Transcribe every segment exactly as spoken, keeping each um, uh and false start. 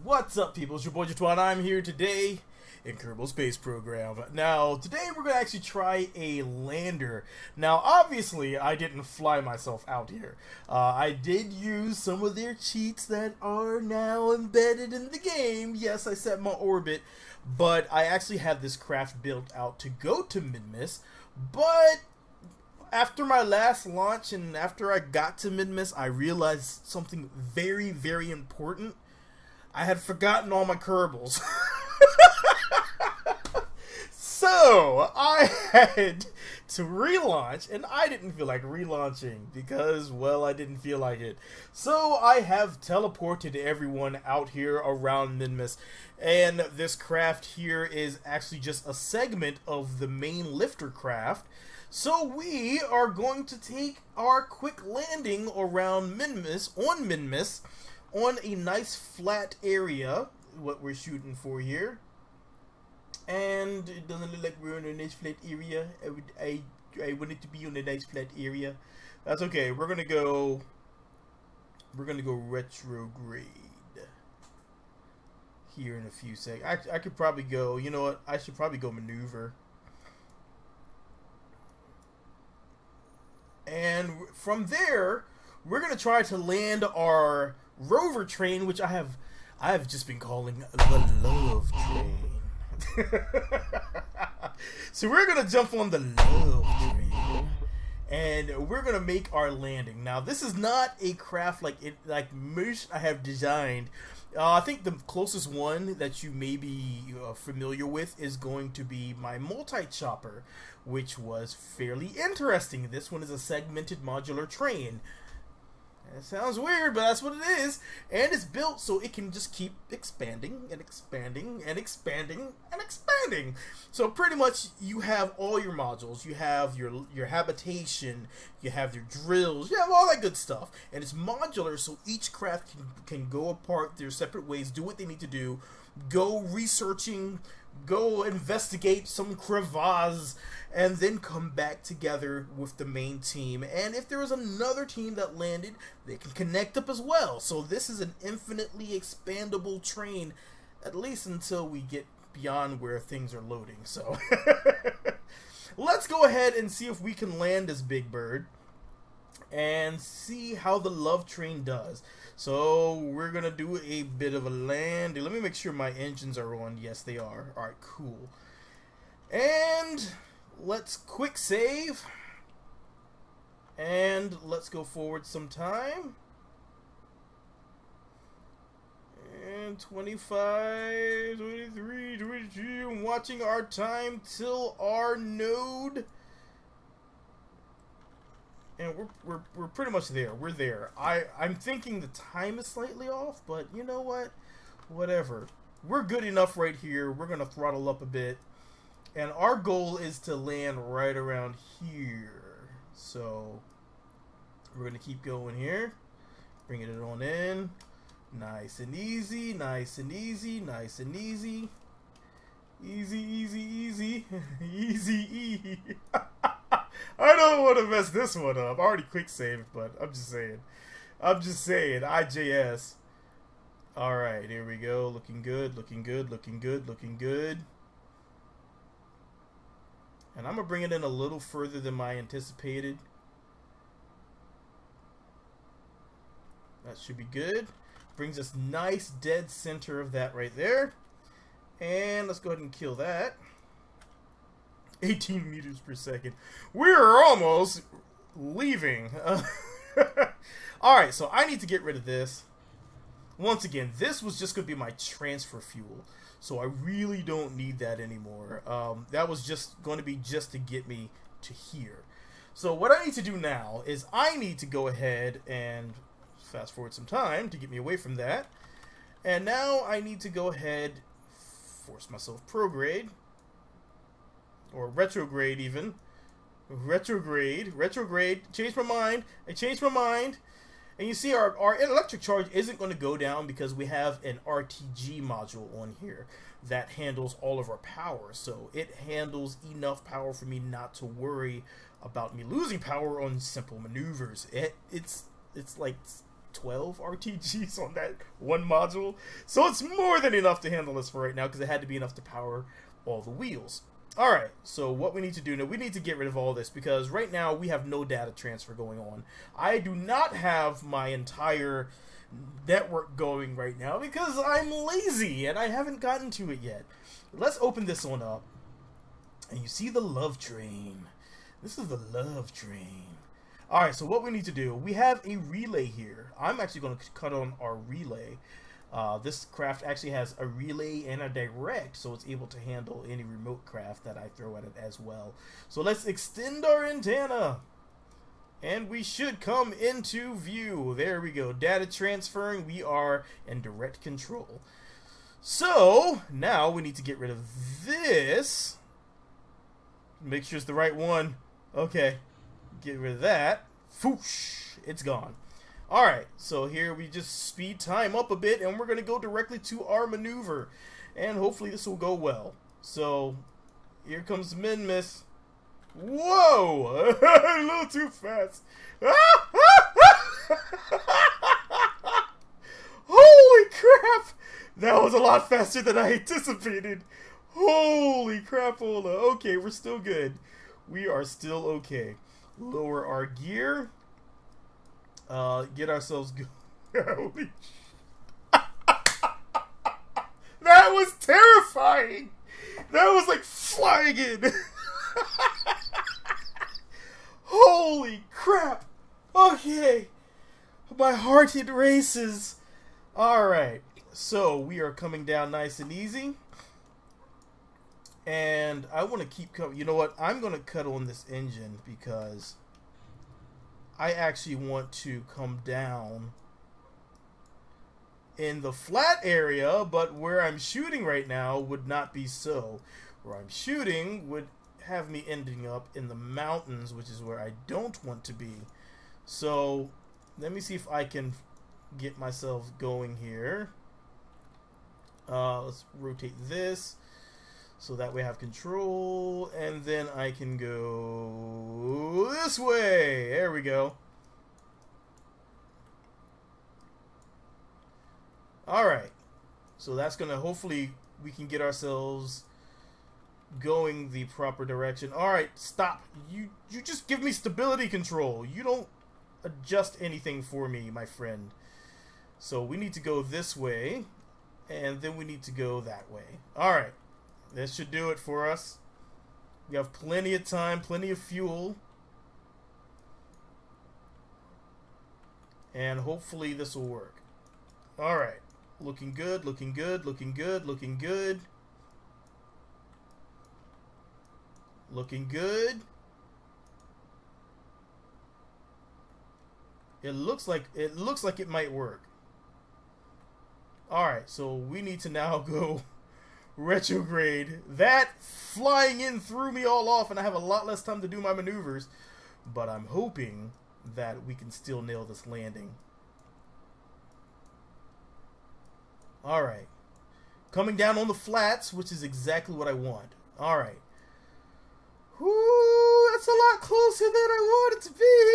What's up, people? It's your boy Jatwan. I'm here today in Kerbal Space Program. Now, today we're going to actually try a lander. Now, obviously, I didn't fly myself out here. Uh, I did use some of their cheats that are now embedded in the game. Yes, I set my orbit, but I actually have this craft built out to go to Minmus, but after my last launch and after I got to Minmus, I realized something very, very important. I had forgotten all my Kerbals. So, I had to relaunch, and I didn't feel like relaunching because, well, I didn't feel like it. So, I have teleported everyone out here around Minmus, and this craft here is actually just a segment of the main lifter craft. So, we are going to take our quick landing around Minmus, on Minmus, on a nice flat area, what we're shooting for here. And it doesn't look like we're on a nice flat area. I would, I, I want it to be on a nice flat area. That's okay. We're gonna go. We're gonna go retrograde here in a few seconds. I, I could probably go. You know what? I should probably go maneuver. And from there, we're gonna try to land our rover train, which I have, I have just been calling the love train. So we're gonna jump on the love train, and we're gonna make our landing. Now, this is not a craft like it, like most I have designed. Uh, I think the closest one that you may be uh, familiar with is going to be my multi-chopper, which was fairly interesting. This one is a segmented modular train. It sounds weird, but that's what it is. And it's built so it can just keep expanding and expanding and expanding and expanding. So pretty much you have all your modules. You have your your habitation, you have your drills, you have all that good stuff. And it's modular, so each craft can, can go apart their separate ways, do what they need to do, go researching, go investigate some crevasse, and then come back together with the main team. And if there is another team that landed, they can connect up as well. So this is an infinitely expandable train, at least until we get beyond where things are loading. So let's go ahead and see if we can land this big bird and see how the love train does. So we're gonna do a bit of a land. Let me make sure my engines are on. Yes, they are. All right, cool. And let's quick save, and let's go forward some time. And twenty-five, twenty-three, twenty-two. I'm watching our time till our node. And we're, we're, we're pretty much there. We're there. I, I'm thinking the time is slightly off, but you know what? Whatever. We're good enough right here. We're going to throttle up a bit. And our goal is to land right around here. So we're going to keep going here. Bringing it on in. Nice and easy. Nice and easy. Nice and easy. Easy, easy, easy. Easy, easy. I don't want to mess this one up. I already quick saved, but I'm just saying. I'm just saying. I J S. Alright, here we go. Looking good, looking good, looking good, looking good. And I'm going to bring it in a little further than I anticipated. That should be good. Brings us nice dead center of that right there. And let's go ahead and kill that. eighteen meters per second. We're almost leaving. Uh, Alright, so I need to get rid of this. Once again, this was just going to be my transfer fuel. So I really don't need that anymore. Um, that was just going to be just to get me to here. So what I need to do now is I need to go ahead and fast forward some time to get me away from that. And now I need to go ahead, force myself prograde. Or retrograde even. Retrograde. Retrograde. Change my mind. I changed my mind. And you see our, our electric charge isn't going to go down because we have an R T G module on here that handles all of our power. So it handles enough power for me not to worry about me losing power on simple maneuvers. It, it's, it's like twelve R T Gs on that one module. So it's more than enough to handle this for right now, because it had to be enough to power all the wheels. Alright, so what we need to do now, we need to get rid of all this, because right now we have no data transfer going on. I do not have my entire network going right now because I'm lazy and I haven't gotten to it yet. Let's open this one up. And you see the love train. This is the love train. Alright, so what we need to do, we have a relay here. I'm actually going to cut on our relay. Uh, this craft actually has a relay and a direct, so it's able to handle any remote craft that I throw at it as well. So let's extend our antenna. And we should come into view. There we go. Data transferring. We are in direct control. So now we need to get rid of this. Make sure it's the right one. Okay. Get rid of that. Foosh. It's gone. Alright. So here we just speed time up a bit, and we're going to go directly to our maneuver. And hopefully this will go well. So here comes Minmus. Whoa! A little too fast. Holy crap! That was a lot faster than I anticipated. Holy crapola. Okay, we're still good. We are still okay. Lower our gear. Uh, get ourselves go. Holy that was terrifying! That was like flying in. Holy crap! Okay, my heart it races. Alright, so we are coming down nice and easy. And I want to keep coming. You know what? I'm going to cut on this engine because I actually want to come down in the flat area, but where I'm shooting right now would not be so. Where I'm shooting would have me ending up in the mountains, which is where I don't want to be. So let me see if I can get myself going here. Uh, let's rotate this so that we have control, and then I can go this way. There we go. Alright, so that's gonna, hopefully we can get ourselves going the proper direction. Alright, stop. You you just give me stability control. You don't adjust anything for me, my friend. So we need to go this way, and then we need to go that way. Alright, this should do it for us. We have plenty of time, plenty of fuel. And hopefully this will work. Alright, looking good, looking good, looking good, looking good. Looking good. It looks like it looks like it might work. Alright, so we need to now go retrograde. That flying in threw me all off, and I have a lot less time to do my maneuvers. But I'm hoping that we can still nail this landing. Alright. Coming down on the flats, which is exactly what I want. Alright. Whoo, that's a lot closer than I want it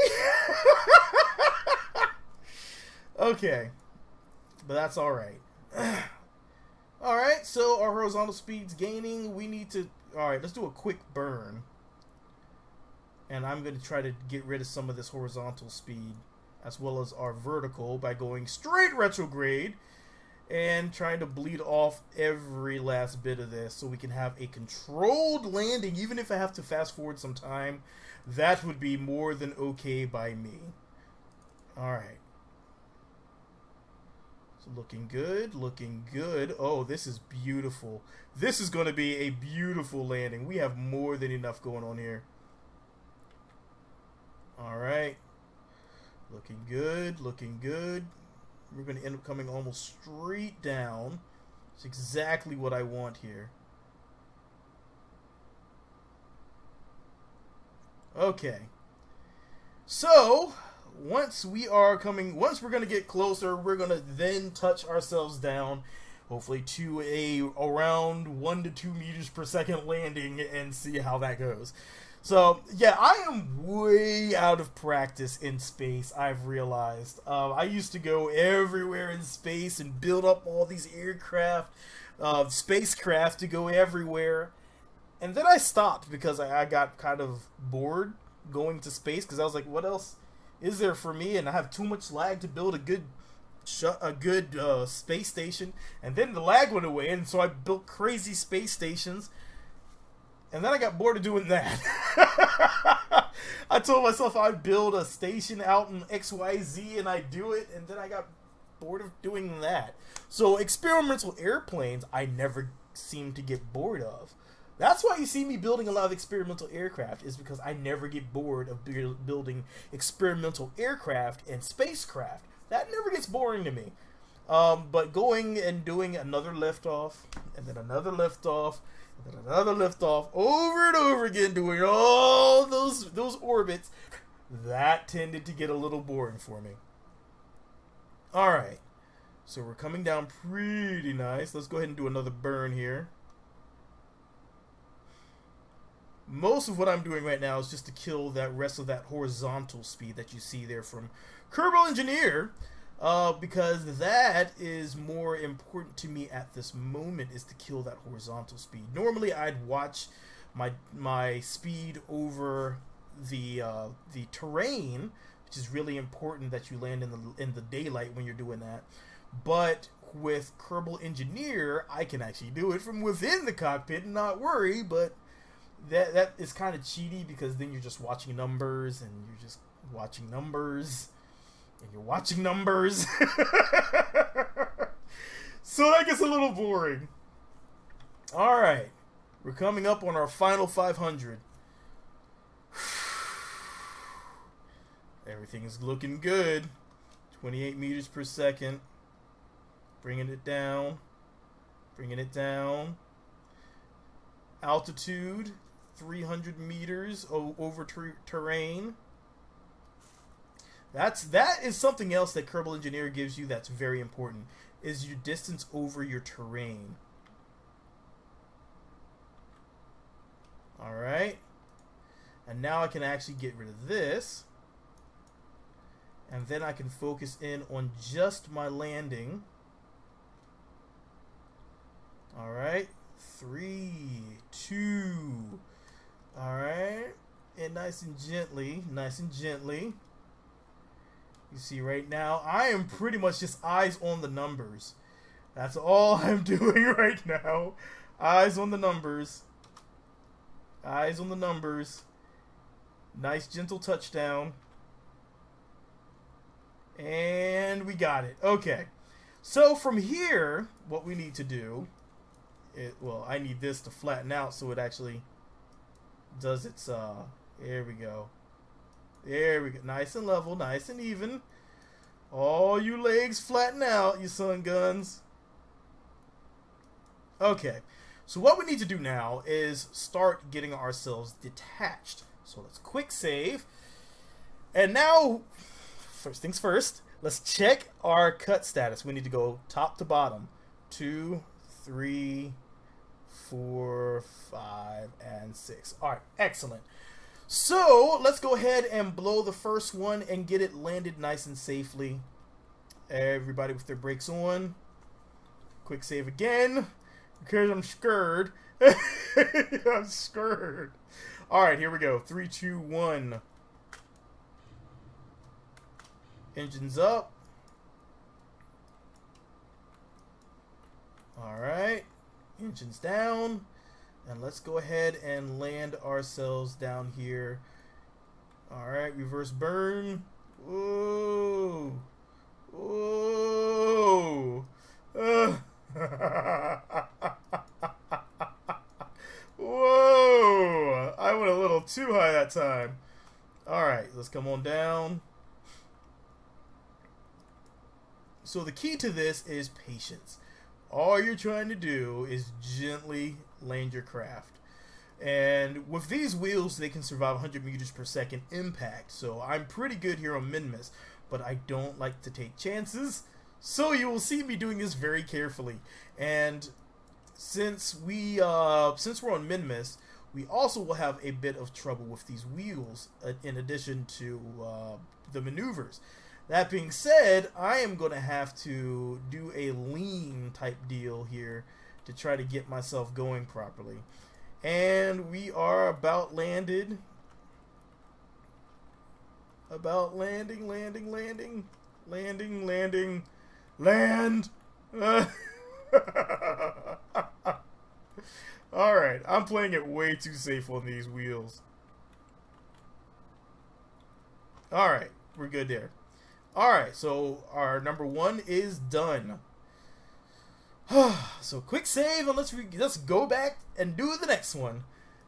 to be. Okay. But that's alright. Alright, so our horizontal speed's gaining. We need to... Alright, let's do a quick burn. And I'm going to try to get rid of some of this horizontal speed, as well as our vertical, by going straight retrograde and trying to bleed off every last bit of this so we can have a controlled landing. Even if I have to fast forward some time, that would be more than okay by me. Alright. So looking good, looking good. Oh, this is beautiful. This is going to be a beautiful landing. We have more than enough going on here. Alright. Looking good, looking good. We're going to end up coming almost straight down. It's exactly what I want here. Okay. So, once we are coming, once we're going to get closer, we're going to then touch ourselves down, hopefully to a around one to two meters per second landing, and see how that goes. So, yeah, I am way out of practice in space, I've realized. Um, I used to go everywhere in space and build up all these aircraft, uh, spacecraft to go everywhere. And then I stopped because I, I got kind of bored going to space because I was like, what else is there for me? And I have too much lag to build a good a good uh, space station. And then the lag went away, and so I built crazy space stations. And then I got bored of doing that. I told myself I'd build a station out in X Y Z, and I'd do it, and then I got bored of doing that. So experimental airplanes, I never seem to get bored of. That's why you see me building a lot of experimental aircraft, is because I never get bored of building experimental aircraft and spacecraft. That never gets boring to me. Um, but going and doing another liftoff, and then another liftoff, and then another liftoff, over and over again, doing all those those orbits, that tended to get a little boring for me. All right, so we're coming down pretty nice. Let's go ahead and do another burn here. Most of what I'm doing right now is just to kill that rest of that horizontal speed that you see there from Kerbal Engineer, uh, because that is more important to me at this moment, is to kill that horizontal speed. Normally, I'd watch my my speed over the uh, the terrain, which is really important that you land in the in the daylight when you're doing that. But with Kerbal Engineer, I can actually do it from within the cockpit and not worry, but that that is kind of cheaty because then you're just watching numbers and you're just watching numbers and you're watching numbers. So that gets a little boring. All right, we're coming up on our final five hundred. Everything is looking good. twenty-eight meters per second. Bringing it down. Bringing it down. Altitude three hundred meters over ter terrain. That's that is something else that Kerbal Engineer gives you that's very important, is your distance over your terrain. All right, and now I can actually get rid of this, and then I can focus in on just my landing. All right, three, two. All right, and nice and gently, nice and gently. You see right now, I am pretty much just eyes on the numbers. That's all I'm doing right now. Eyes on the numbers. Eyes on the numbers. Nice gentle touchdown. And we got it. Okay. So from here, what we need to do, it, well, I need this to flatten out so it actually does its, uh, there we go. There we go. Nice and level, nice and even. All you legs flatten out, you sun guns. Okay. So what we need to do now is start getting ourselves detached. So let's quick save. And now, first things first, let's check our cut status. We need to go top to bottom. Two, three, four, five, and six. All right, excellent. So let's go ahead and blow the first one and get it landed nice and safely. Everybody with their brakes on. Quick save again, because I'm scared. I'm scared. All right, here we go. Three, two, one. Engines up. All right, engines down. And let's go ahead and land ourselves down here. All right, reverse burn. Whoa. Whoa. Uh. Whoa. I went a little too high that time. All right, let's come on down. So the key to this is patience. All you're trying to do is gently land your craft. And with these wheels, they can survive one hundred meters per second impact. So I'm pretty good here on Minmus, but I don't like to take chances. So you will see me doing this very carefully. And since we uh, since we're on Minmus, we also will have a bit of trouble with these wheels uh, in addition to uh, the maneuvers. That being said, I am going to have to do a lean type deal here to try to get myself going properly. And we are about landed. About landing, landing, landing, landing, landing, land. Uh, Alright, I'm playing it way too safe on these wheels. Alright, we're good there. Alright, so our number one is done. So quick save and let's, re let's go back and do the next one.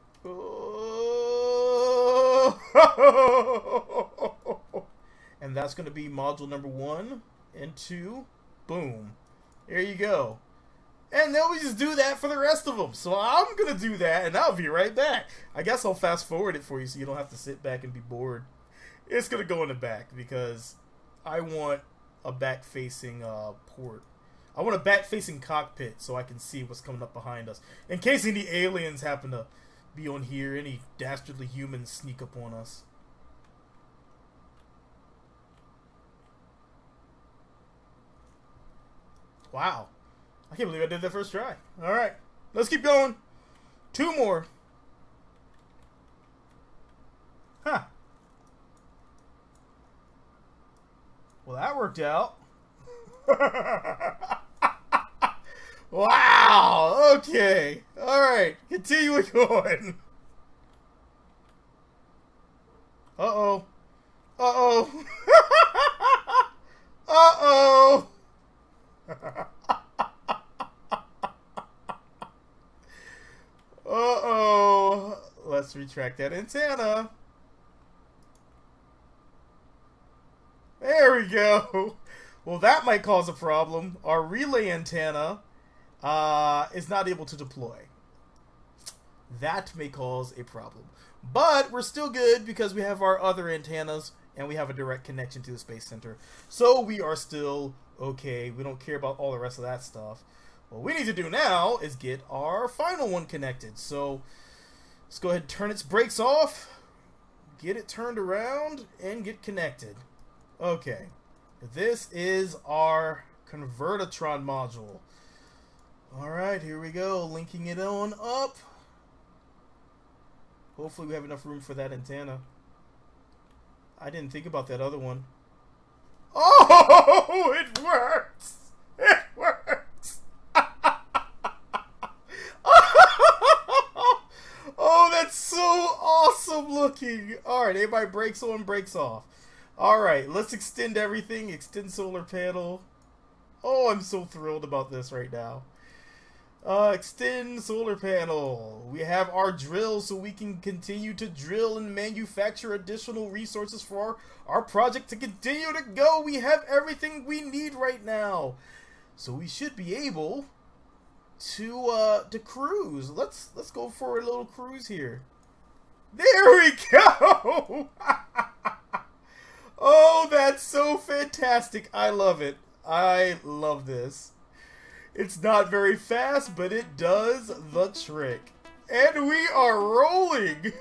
And that's going to be module number one and two. Boom. There you go. And then we just do that for the rest of them. So I'm going to do that, and I'll be right back. I guess I'll fast forward it for you so you don't have to sit back and be bored. It's going to go in the back because I want a back-facing uh, port. I want a back-facing cockpit so I can see what's coming up behind us. In case any aliens happen to be on here, any dastardly humans sneak up on us. Wow. I can't believe I did that first try. Alright, let's keep going. Two more. Huh. Well, that worked out. Wow, okay. Alright, continuing on. Uh-oh. Uh-oh. Uh-oh. Uh-oh. Let's retract that antenna. There we go. Well, that might cause a problem. Our relay antenna uh, is not able to deploy. That may cause a problem. But we're still good because we have our other antennas and we have a direct connection to the Space Center. So we are still okay. We don't care about all the rest of that stuff. What we need to do now is get our final one connected. So let's go ahead and turn its brakes off, get it turned around, and get connected. Okay, this is our Convertatron module. Alright, here we go, linking it on up. Hopefully we have enough room for that antenna. I didn't think about that other one. Oh, it works! It works! Oh, that's so awesome looking. Alright, everybody brakes on, brakes off. Alright, let's extend everything. Extend solar panel. Oh, I'm so thrilled about this right now. Uh, extend solar panel. We have our drill so we can continue to drill and manufacture additional resources for our, our project to continue to go. We have everything we need right now. So we should be able to uh to cruise. Let's let's go for a little cruise here. There we go. Oh, that's so fantastic. I love it. I love this. It's not very fast, but it does the trick. And we are rolling.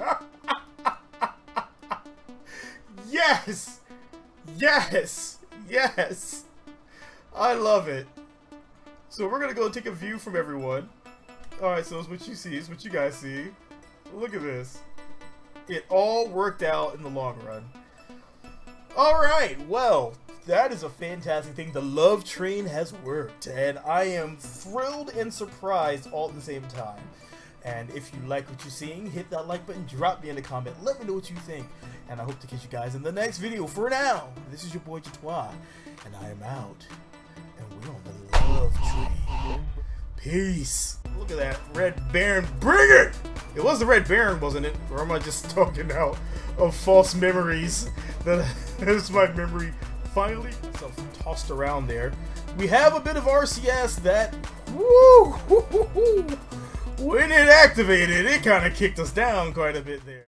Yes. Yes. Yes. I love it. So we're going to go take a view from everyone. Alright, so it's what you see. It's what you guys see. Look at this. It all worked out in the long run. Alright, well, that is a fantastic thing. The love train has worked. And I am thrilled and surprised all at the same time. And if you like what you're seeing, hit that like button, drop me in the comment, let me know what you think. And I hope to catch you guys in the next video. For now, this is your boy Jatois, and I am out. And we're on the love train. Peace. Look at that Red Baron. Bring it! It was the Red Baron, wasn't it? Or am I just talking out of false memories? That is my memory finally so tossed around there. We have a bit of R C S that, woo, when it activated, it kind of kicked us down quite a bit there.